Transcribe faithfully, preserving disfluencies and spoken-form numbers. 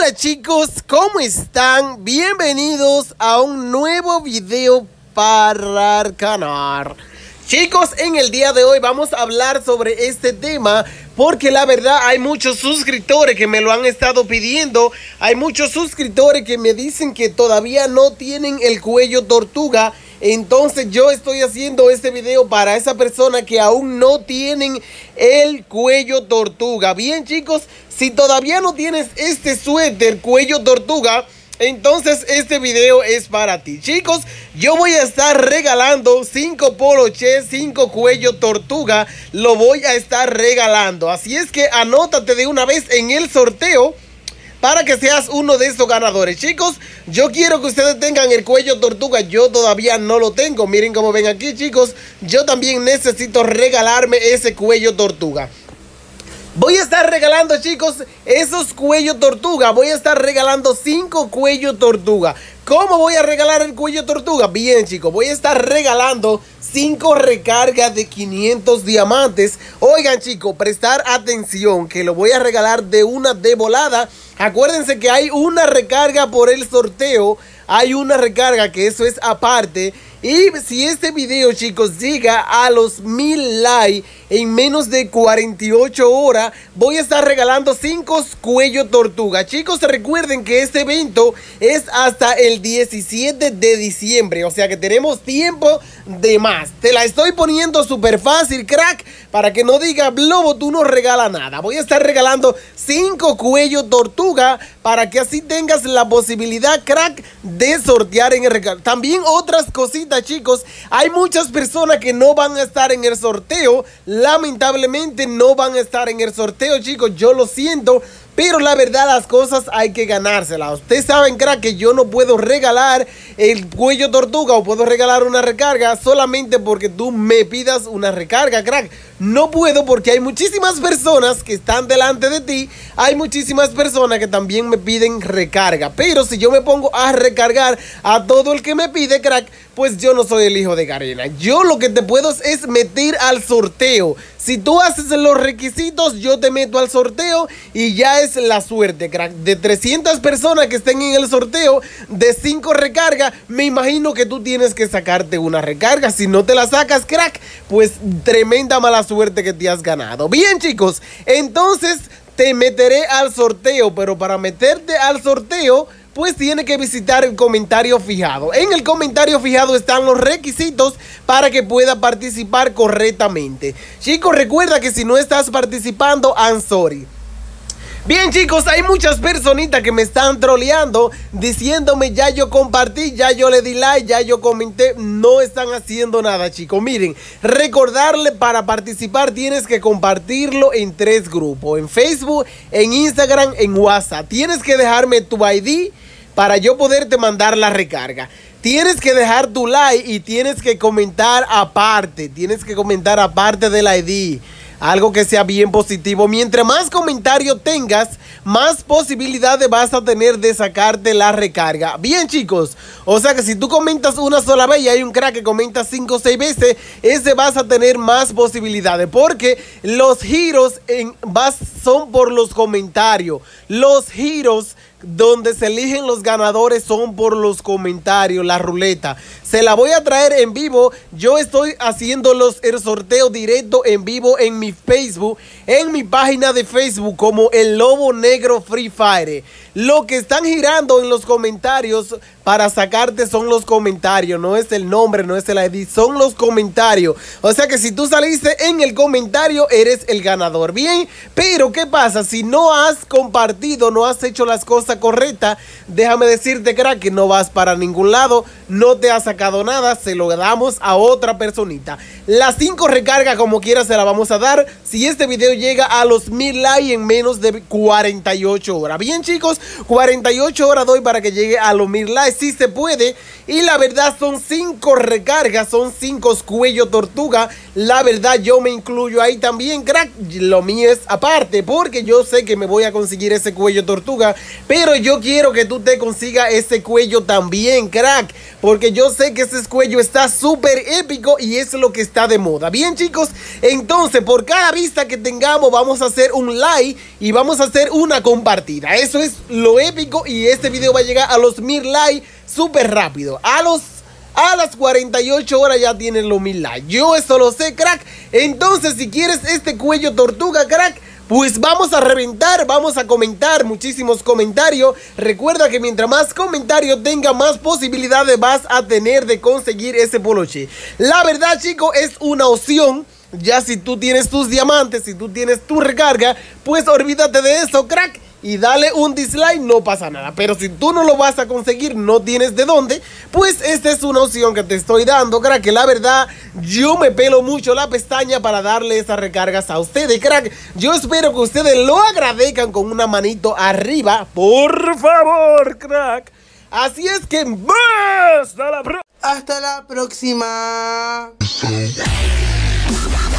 Hola chicos, ¿cómo están? Bienvenidos a un nuevo video para el canal. Chicos, en el día de hoy vamos a hablar sobre este tema porque la verdad hay muchos suscriptores que me lo han estado pidiendo. Hay muchos suscriptores que me dicen que todavía no tienen el cuello tortuga. Entonces yo estoy haciendo este video para esa persona que aún no tienen el cuello tortuga. Bien chicos, si todavía no tienes este suéter cuello tortuga, entonces este video es para ti. Chicos, yo voy a estar regalando cinco poloches, cinco cuello tortuga. Lo voy a estar regalando. Así es que anótate de una vez en el sorteo para que seas uno de esos ganadores. Chicos, yo quiero que ustedes tengan el cuello tortuga. Yo todavía no lo tengo. Miren cómo ven aquí, chicos. Yo también necesito regalarme ese cuello tortuga. Voy a estar regalando, chicos, esos cuello tortuga. Voy a estar regalando cinco cuello tortuga. ¿Cómo voy a regalar el cuello tortuga? Bien, chicos, voy a estar regalando cinco recargas de quinientos diamantes. Oigan, chicos, prestar atención que lo voy a regalar de una de volada. Acuérdense que hay una recarga por el sorteo. Hay una recarga que eso es aparte. Y si este video, chicos, llega a los mil likes en menos de cuarenta y ocho horas, voy a estar regalando cinco cuello tortuga. Chicos, recuerden que este evento es hasta el diecisiete de diciembre. O sea que tenemos tiempo de más. Te la estoy poniendo súper fácil, crack, para que no diga Blobo, tú no regalas nada. Voy a estar regalando cinco cuello tortuga para que así tengas la posibilidad, crack, de sortear en el regalo. También otras cositas, chicos. Hay muchas personas que no van a estar en el sorteo. Lamentablemente no van a estar en el sorteo, chicos. Yo lo siento, pero la verdad las cosas hay que ganárselas. Ustedes saben, crack, que yo no puedo regalar el cuello tortuga o puedo regalar una recarga solamente porque tú me pidas una recarga, crack. No puedo porque hay muchísimas personas que están delante de ti. Hay muchísimas personas que también me piden recarga. Pero si yo me pongo a recargar a todo el que me pide, crack, pues yo no soy el hijo de Garena. Yo lo que te puedo es meter al sorteo. Si tú haces los requisitos, yo te meto al sorteo y ya es la suerte, crack. De trescientas personas que estén en el sorteo de cinco recargas, me imagino que tú tienes que sacarte una recarga. Si no te la sacas, crack, pues tremenda mala suerte que te has ganado. Bien, chicos, entonces te meteré al sorteo, pero para meterte al sorteo, pues tiene que visitar el comentario fijado. En el comentario fijado están los requisitos para que pueda participar correctamente. Chicos, recuerda que si no estás participando, I'm sorry. Bien, chicos, hay muchas personitas que me están troleando diciéndome ya yo compartí, ya yo le di like, ya yo comenté. No están haciendo nada, chicos. Miren, recordarle, para participar tienes que compartirlo en tres grupos: en Facebook, en Instagram, en WhatsApp. Tienes que dejarme tu I D para yo poderte mandar la recarga. Tienes que dejar tu like y tienes que comentar aparte. Tienes que comentar aparte del I D. Algo que sea bien positivo. Mientras más comentarios tengas, más posibilidades vas a tener de sacarte la recarga. Bien, chicos. O sea que si tú comentas una sola vez y hay un crack que comenta cinco o seis veces, ese vas a tener más posibilidades. Porque los giros en, vas, son por los comentarios. Los giros donde se eligen los ganadores son por los comentarios. La ruleta se la voy a traer en vivo. Yo estoy haciendo los, el sorteo directo en vivo en mi Facebook, en mi página de Facebook como El Lobo Negro Free Fire. Lo que están girando en los comentarios para sacarte son los comentarios. No es el nombre, no es el I D, son los comentarios. O sea que si tú saliste en el comentario, eres el ganador. Bien, pero ¿qué pasa? Si no has compartido, no has hecho las cosas correctas, déjame decirte, crack, que no vas para ningún lado. No te has sacado nada, se lo damos a otra personita. Las cinco recargas como quiera se la vamos a dar si este video llega a los mil likes en menos de cuarenta y ocho horas. Bien, chicos, cuarenta y ocho horas doy para que llegue a los mil likes. Si se puede. Y la verdad son cinco recargas, son cinco cuello tortuga. La verdad yo me incluyo ahí también, crack. Lo mío es aparte porque yo sé que me voy a conseguir ese cuello tortuga, pero yo quiero que tú te consigas ese cuello también, crack, porque yo sé sé que ese cuello está súper épico y es lo que está de moda. Bien, chicos, entonces por cada vista que tengamos vamos a hacer un like y vamos a hacer una compartida. Eso es lo épico y este video va a llegar a los mil likes súper rápido. A los A las cuarenta y ocho horas ya tienen los mil likes. Yo eso lo sé, crack. Entonces, si quieres este cuello tortuga, crack, pues vamos a reventar, vamos a comentar muchísimos comentarios. Recuerda que mientras más comentarios tenga, más posibilidades vas a tener de conseguir ese poloche. La verdad, chicos, es una opción. Ya si tú tienes tus diamantes, si tú tienes tu recarga, pues olvídate de eso, crack, y dale un dislike, no pasa nada. Pero si tú no lo vas a conseguir, no tienes de dónde, pues esta es una opción que te estoy dando, crack, que la verdad yo me pelo mucho la pestaña para darle esas recargas a ustedes, crack. Yo espero que ustedes lo agradezcan con una manito arriba, por favor, crack. Así es que hasta la, pro hasta la próxima. We'll be right back.